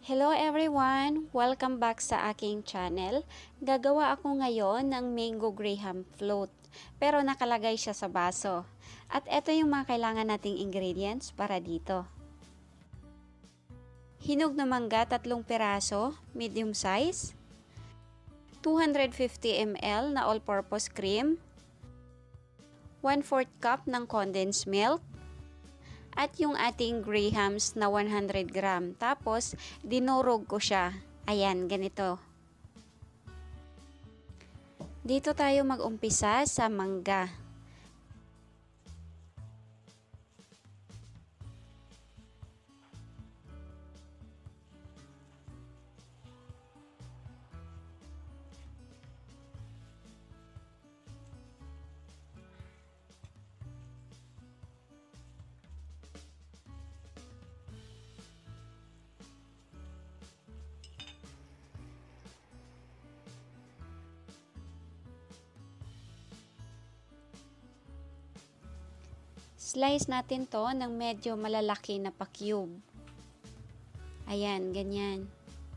Hello everyone! Welcome back sa aking channel. Gagawa ako ngayon ng mango graham float, pero nakalagay siya sa baso. At ito yung mga kailangan nating ingredients para dito. Hinog na mangga 3 piraso, medium size. 250 ml na all-purpose cream. 1/4 cup ng condensed milk. At yung ating grahams na 100 gram. Tapos, dinurog ko siya. Ayan, ganito. Dito tayo mag-umpisa sa mangga. Slice natin to ng medyo malalaki na pa-cube. Ayan, ganyan.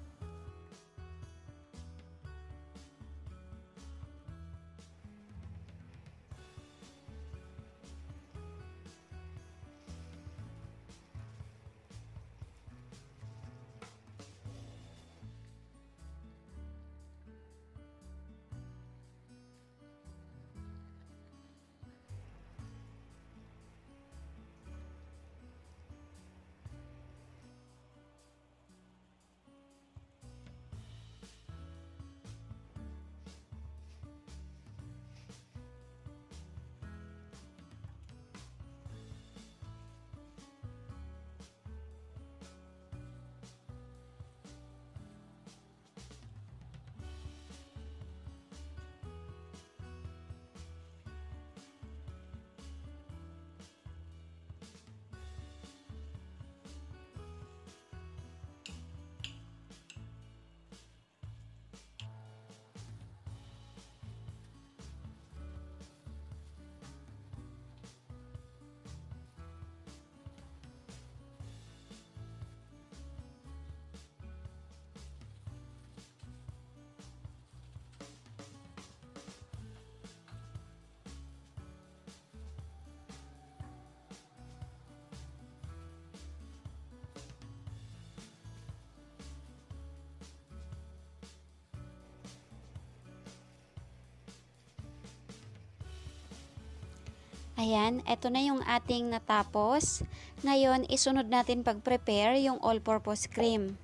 Ayan, eto na yung ating natapos. Ngayon, isunod natin pag-prepare yung all-purpose cream.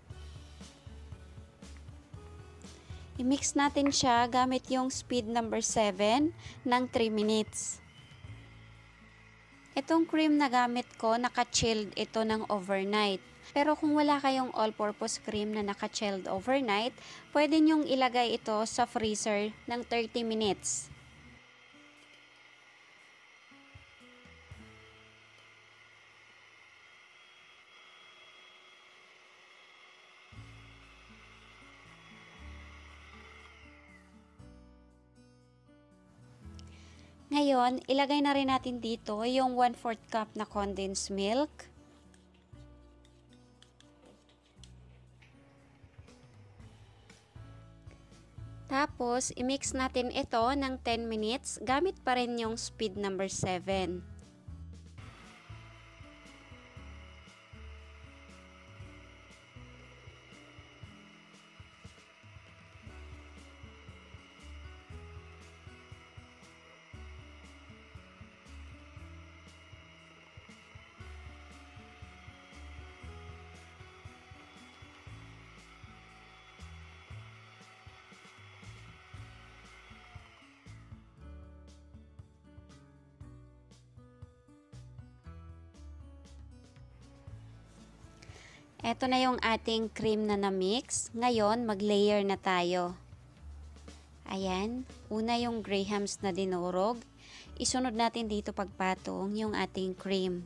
I-mix natin siya gamit yung speed number 7 ng 3 minutes. Itong cream na gamit ko, naka-chilled ito ng overnight. Pero kung wala kayong all-purpose cream na naka-chilled overnight, pwede nyong ilagay ito sa freezer ng 30 minutes. Ngayon, ilagay na rin natin dito yung 1/4 cup na condensed milk. Tapos, i-mix natin ito ng 10 minutes gamit pa rin yung speed number 7. Ito na yung ating cream na na-mix. Ngayon, mag-layer na tayo. Ayan, una yung grahams na dinurog. Isunod natin dito pagpatong yung ating cream.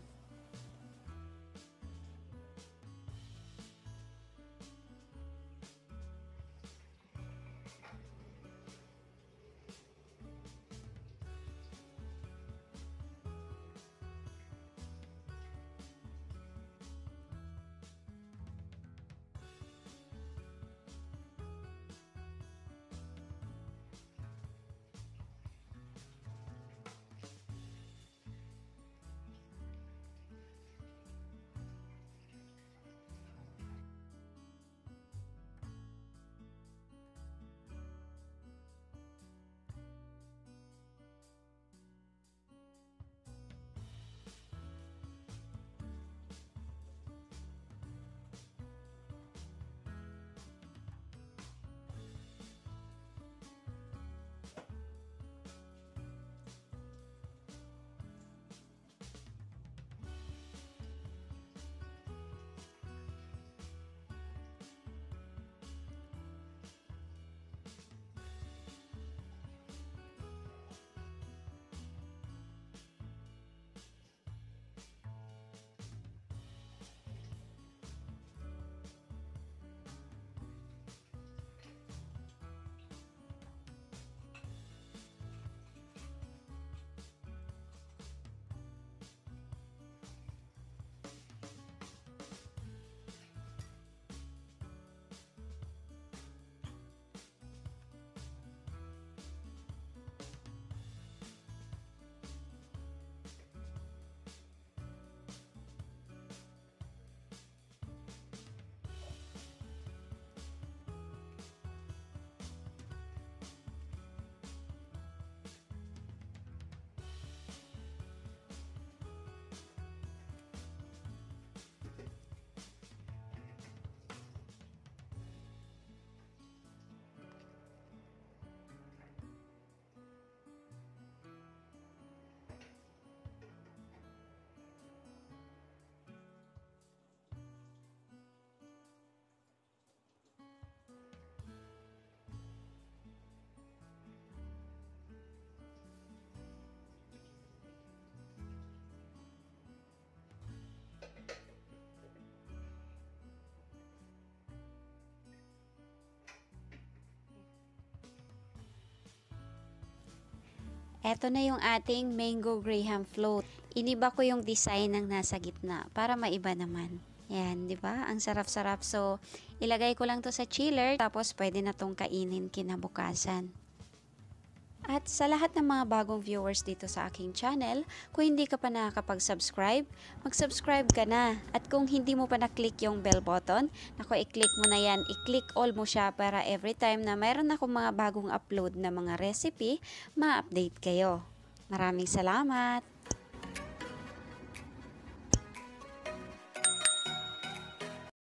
Eto na yung ating mango graham float. Iniba ko yung design ng nasa gitna para maiba naman. Yan, di ba? Ang sarap-sarap. So, ilagay ko lang to sa chiller tapos pwede na tong kainin kinabukasan. At sa lahat ng mga bagong viewers dito sa aking channel, kung hindi ka pa nakakapag-subscribe, mag-subscribe ka na. At kung hindi mo pa na-click yung bell button, i-click mo na yan, i-click all mo siya para every time na mayroon akong mga bagong upload na mga recipe, ma-update kayo. Maraming salamat!